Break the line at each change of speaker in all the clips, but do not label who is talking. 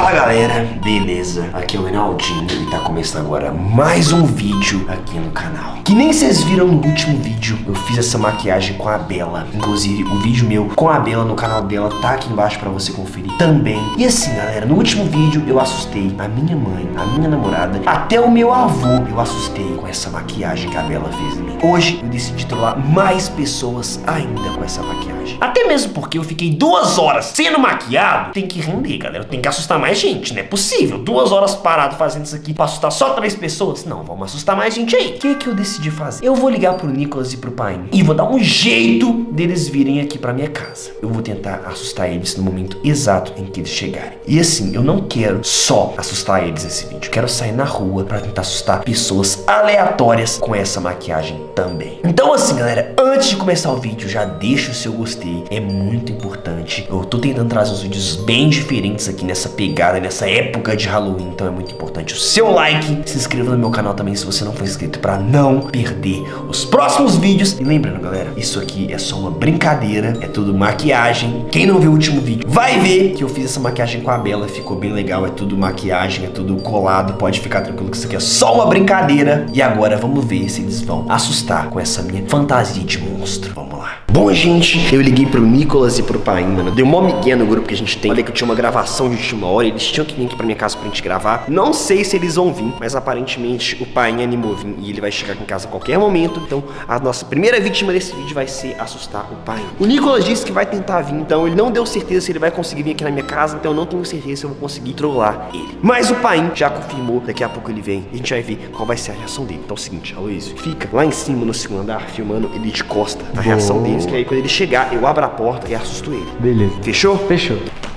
Fala galera, beleza? Aqui é o Reinaldinho e tá começando agora mais um vídeo aqui no canal. Que nem vocês viram no último vídeo, eu fiz essa maquiagem com a Bela. Inclusive o vídeo meu com a Bela no canal dela tá aqui embaixo pra você conferir também. E assim galera, no último vídeo eu assustei a minha mãe, a minha namorada, até o meu avô eu assustei com essa maquiagem que a Bela fez em mim. Hoje eu decidi trollar mais pessoas ainda com essa maquiagem. Até mesmo porque eu fiquei 2 horas sendo maquiado. Tem que render galera, tem que assustar mais gente, não é possível. 2 horas parado fazendo isso aqui pra assustar só 3 pessoas? Não, vamos assustar mais gente aí. O que eu decidi fazer? Eu vou ligar pro Nicolas e pro pai e vou dar um jeito deles virem aqui pra minha casa. Eu vou tentar assustar eles no momento exato em que eles chegarem. E assim, eu não quero só assustar eles nesse vídeo. Eu quero sair na rua pra tentar assustar pessoas aleatórias com essa maquiagem também. Então assim galera, antes de começar o vídeo, já deixa o seu gostei. É muito importante. Eu tô tentando trazer uns vídeos bem diferentes aqui nessa pegada, nessa época de Halloween. Então é muito importante o seu like. Se inscreva no meu canal também se você não for inscrito, pra não perder os próximos vídeos. E lembrando galera, isso aqui é só uma brincadeira, é tudo maquiagem. Quem não viu o último vídeo vai ver que eu fiz essa maquiagem com a Bela, ficou bem legal. É tudo maquiagem, é tudo colado. Pode ficar tranquilo que isso aqui é só uma brincadeira. E agora vamos ver se eles vão assustar com essa minha fantasia de monstro. Vamos lá. Bom gente, eu liguei pro Nicolas e pro pai, mano. Deu mó migué no grupo que a gente tem. Falei que eu tinha uma gravação de última hora. Eles tinham que vir aqui pra minha casa pra gente gravar. Não sei se eles vão vir, mas aparentemente o pai animou vir e ele vai chegar aqui em casa a qualquer momento. Então a nossa primeira vítima desse vídeo vai ser assustar o pai. O Nicolas disse que vai tentar vir, então ele não deu certeza se ele vai conseguir vir aqui na minha casa. Então eu não tenho certeza se eu vou conseguir trollar ele. Mas o pai já confirmou, daqui a pouco ele vem e a gente vai ver qual vai ser a reação dele. Então é o seguinte, Aloysio, fica lá em cima no segundo andar filmando ele de costa, a reação deles. Que aí quando ele chegar, eu abro a porta e assusto ele. Beleza. Fechou?
Fechou.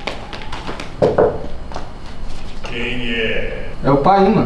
Quem é?
É o pai, mano.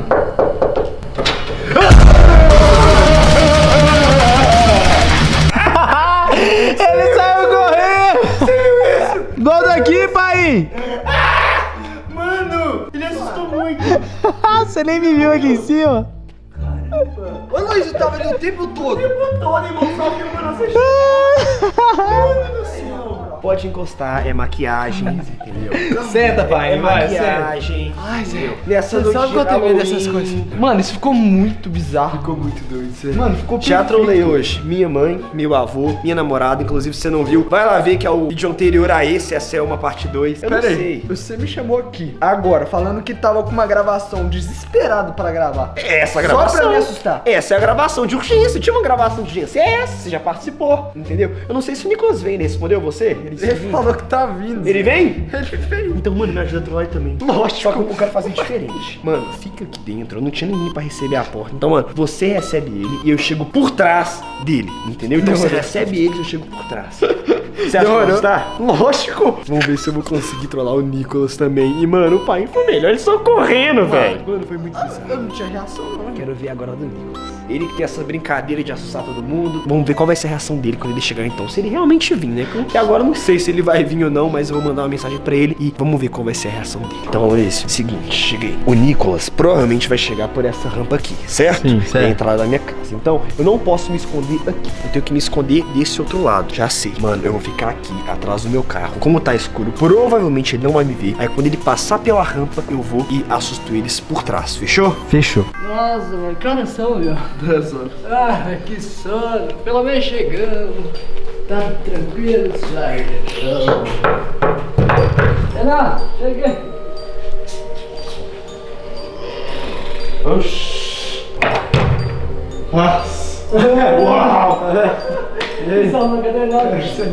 Ele saiu correndo! Você viu isso? Gol daqui, pai!
Mano, ele assustou muito.
Você nem me viu aqui em cima?
Ô Luiz, eu tava ali o tempo todo.
Irmão, só filmando essa Mano do céu.
Pode encostar, é maquiagem, entendeu?
Senta, pai,
é
vai,
maquiagem.
Ai, Zé.
Nessa
Você
noite
sabe que eu tenho medo dessas coisas. Mano, isso ficou muito bizarro.
Ficou muito doido, sério.
Mano, ficou
Já
perfeito.
trolei hoje minha mãe, meu avô, minha namorada. Inclusive, se você não viu, vai lá ver que é o vídeo anterior a esse, essa é uma parte 2. Eu não sei.
Você me chamou aqui agora, falando que tava com uma gravação desesperado pra gravar.
Essa gravação.
Só pra me assustar.
Essa é a gravação de urgência. Tinha uma gravação de urgência. É essa, você já participou, entendeu? Eu não sei se o Nicolas vem, ele respondeu você?
Ele falou que tá vindo.
Ele vem?
Ele veio.
Então, mano, me ajuda a trollar também.
Lógico.
Só que eu quero fazer diferente. Mano, fica aqui dentro. Eu não tinha ninguém pra receber a porta. Então, mano, você recebe ele e eu chego por trás dele, entendeu? Então você recebe ele e eu chego por trás. Você acha que vai gostar?
Lógico.
Vamos ver se eu vou conseguir trollar o Nicolas também. E, mano, o pai foi melhor. Eles estão correndo, velho. Mano, foi muito bizarro.
Eu não tinha reação, não.
Quero ver agora do Nicolas. Ele que tem essa brincadeira de assustar todo mundo. Vamos ver qual vai ser a reação dele quando ele chegar então. Se ele realmente vir, né? Porque agora eu não sei se ele vai vir ou não, mas eu vou mandar uma mensagem pra ele e vamos ver qual vai ser a reação dele. Então, Maurício, seguinte, cheguei. O Nicolas provavelmente vai chegar por essa rampa aqui, certo?
Sim, certo.
É a entrada da minha casa. Então, eu não posso me esconder aqui. Eu tenho que me esconder desse outro lado. Já sei. Mano, eu vou ficar aqui, atrás do meu carro. Como tá escuro, provavelmente ele não vai me ver. Aí quando ele passar pela rampa, eu vou e assusto eles por trás. Fechou?
Fechou.
Nossa, mano, que horas são, meu?
10 horas.
Ah, que sono. Pelo menos chegamos. Tá tranquilo, sargentão. Renato, cheguei.
Oxi. Nossa. Uau.
Que sono, cadê nós?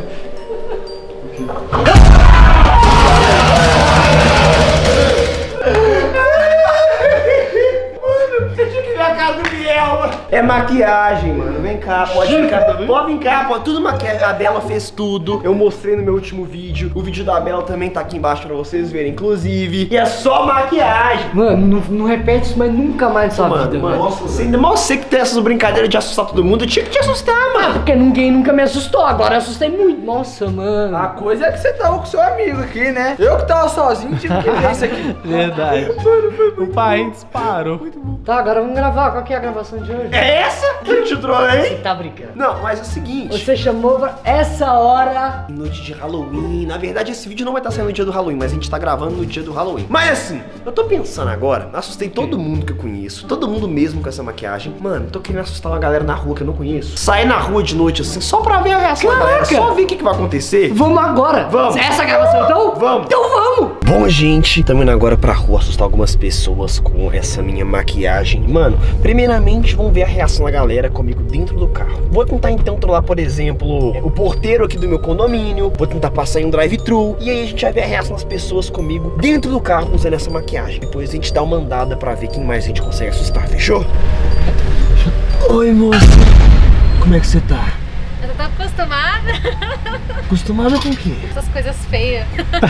É maquiagem, mano. Vem cá, pode ficar. Pode vir cá, pode. Tudo maquiagem. A Bela fez tudo. Eu mostrei no meu último vídeo. O vídeo da Bela também tá aqui embaixo pra vocês verem, inclusive. E é só maquiagem.
Mano, não repete isso mais nunca mais na sua vida, mano.
Nossa, ainda mal sei que tem essas brincadeiras de assustar todo mundo. Eu tinha que te assustar, mano.
Porque ninguém nunca me assustou. Agora eu assustei muito. Nossa, mano.
A coisa é que você tava com seu amigo aqui, né? Eu que tava sozinho tive que ver isso aqui.
Verdade. O pai disparou.
Tá, agora vamos gravar. Qual que é a gravação? gravação de hoje?
É essa que eu te trolei?
Você tá brincando?
Não, mas é o seguinte.
Você chamou pra essa hora.
Noite de Halloween. Na verdade, esse vídeo não vai estar saindo no dia do Halloween, mas a gente tá gravando no dia do Halloween. Mas assim, eu tô pensando agora, assustei todo mundo que eu conheço, todo mundo mesmo com essa maquiagem. Mano, tô querendo assustar uma galera na rua que eu não conheço. Sair na rua de noite assim, só pra ver a reação da galera, só ver o que vai acontecer.
Vamos agora.
Vamos.
Essa é a gravação então?
Vamos.
Então vamos.
Bom, gente, estamos indo agora pra rua assustar algumas pessoas com essa minha maquiagem. Mano, primeiramente vamos ver a reação da galera comigo dentro do carro. Vou tentar então trollar, por exemplo, o porteiro aqui do meu condomínio. Vou tentar passar em um drive-thru. E aí a gente vai ver a reação das pessoas comigo dentro do carro usando essa maquiagem. Depois a gente dá uma andada pra ver quem mais a gente consegue assustar, fechou? Oi, moça. Como é que você tá?
Eu tô acostumada.
Acostumada com o quê?
Essas coisas feias.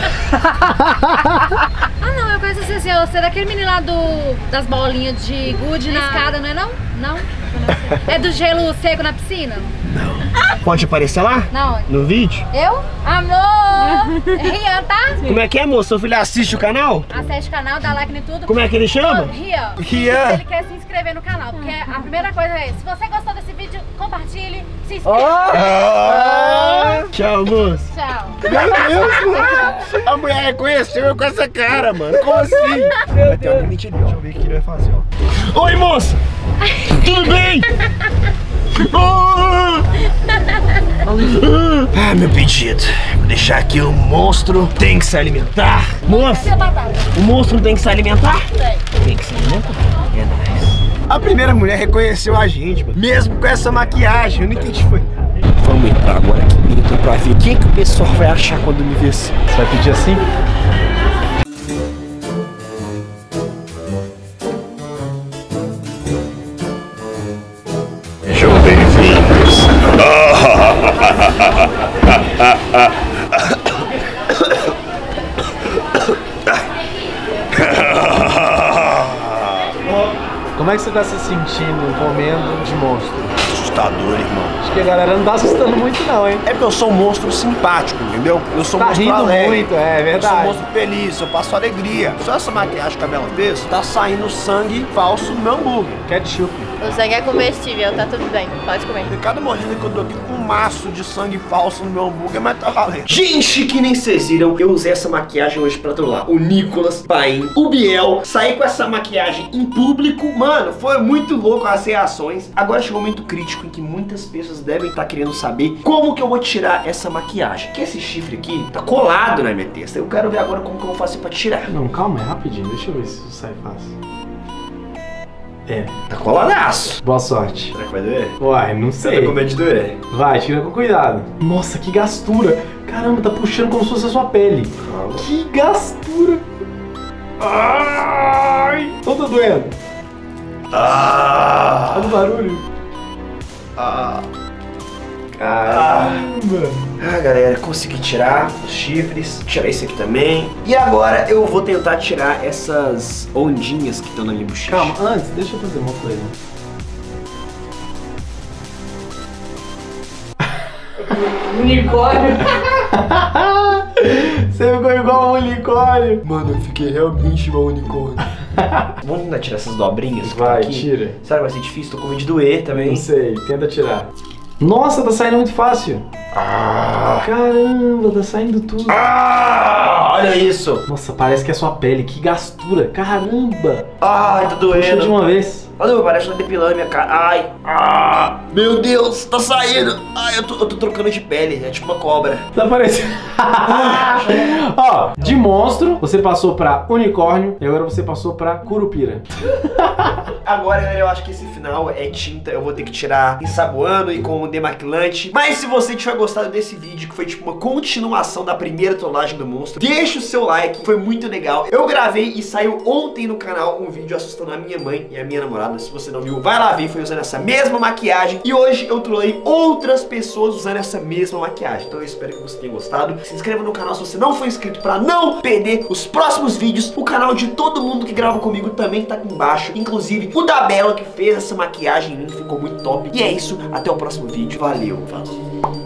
Não, eu conheço você assim, você é daquele menino lá das bolinhas de gude na escada, não é não? Não? É do gelo seco na piscina?
Pode aparecer lá?
Não.
No vídeo?
Eu? Amor! Rian, tá?
Como é que é, moço? Seu filho assiste o canal?
Acesse o canal, dá like em tudo.
Como é que ele chama?
Rian.
Rian.
Ele quer se inscrever no canal, porque a primeira coisa é, se você gostou desse vídeo, compartilhe, se inscreva.
Tchau, moço.
Tchau.
Meu Deus, mano. A mulher reconheceu eu com essa cara, mano. Como assim? Vai ter alguém mentindo. Deixa eu ver o que ele vai fazer, ó. Oi, moça. Tudo bem? Ah, meu pedido. Vou deixar aqui o monstro tem que se alimentar. Moça, o monstro tem que se alimentar? Tem que se alimentar? É nóis. A primeira mulher reconheceu a gente, mano. Mesmo com essa maquiagem, eu não entendi foi. Vamos entrar agora aqui dentro pra ver o que o pessoal vai achar quando me ver assim.
Você vai pedir assim?
Sejam bem-vindos.
Como é que você tá se sentindo comendo de monstro?
Assustador, irmão.
Acho que a galera não tá assustando muito não, hein?
É porque eu sou um monstro simpático, entendeu? Eu sou um
Tá
monstro
rindo
alegre.
muito, é
Eu sou um
verdade.
monstro feliz, eu passo alegria. Só essa maquiagem que a Bela fez, tá saindo sangue falso no meu hambúrguer.
Ketchup.
O sangue é comestível, tá tudo bem, pode comer.
Tem cada mordida que eu dou aqui com um maço de sangue falso no meu hambúrguer, mas tá valendo. Gente, que nem vocês viram, eu usei essa maquiagem hoje pra trollar o Nicolas, Paim, o Biel. Saí com essa maquiagem em público. Mano, foi muito louco as reações. Agora chegou um momento crítico em que muitas pessoas devem estar querendo saber como que eu vou tirar essa maquiagem. Que esse chifre aqui tá colado na minha testa. Eu quero ver agora como que eu vou fazer pra tirar.
Não, calma, é rapidinho. Deixa eu ver se isso sai fácil. É.
Tá coladaço.
Boa sorte.
Será que vai doer?
Uai, não
Você
sei.
tá com medo de doer?
Vai, tira com cuidado. Nossa, que gastura. Caramba, tá puxando como se fosse a sua pele.
Calma.
Que gastura. Ai! Não tá doendo. Olha o barulho. Caramba.
Ah, galera, consegui tirar os chifres, tirar esse aqui também. E agora eu vou tentar tirar essas ondinhas que estão na minha bochecha.
Calma, antes, deixa eu fazer uma coisa.
Unicórnio.
Você ficou igual um unicórnio.
Mano, eu fiquei realmente igual um unicórnio. Vamos tentar tirar essas dobrinhas que
Vai,
estão aqui?
tira.
Será que vai ser difícil? Tô com medo de doer também.
Não sei, tenta tirar. Nossa, tá saindo muito fácil. Caramba, tá saindo tudo.
Olha isso.
Nossa, parece que é sua pele, que gastura. Caramba.
Ai, tá
Puxa de
doendo.
uma vez.
Olha, parece que tá depilando minha cara. Ai. Meu Deus, tá saindo. Ai, eu tô trocando de pele. É tipo uma cobra.
Tá parecendo. Ó, de monstro, você passou pra unicórnio e agora você passou pra curupira.
Agora, galera, eu acho que esse final é tinta. Eu vou ter que tirar ensaboando e com demaquilante. Mas se você tiver gostado desse vídeo, que foi tipo uma continuação da primeira trollagem do monstro, deixa o seu like, foi muito legal. Eu gravei e saiu ontem no canal um vídeo assustando a minha mãe e a minha namorada. Se você não viu, vai lá ver, foi usando essa mesma maquiagem. E hoje eu trollei outras pessoas usando essa mesma maquiagem. Então eu espero que você tenha gostado. Se inscreva no canal se você não for inscrito pra não perder os próximos vídeos. O canal de todo mundo que grava comigo também tá aqui embaixo. Inclusive o da Bela, que fez essa maquiagem em mim, ficou muito top. E é isso, até o próximo vídeo. Valeu, falou.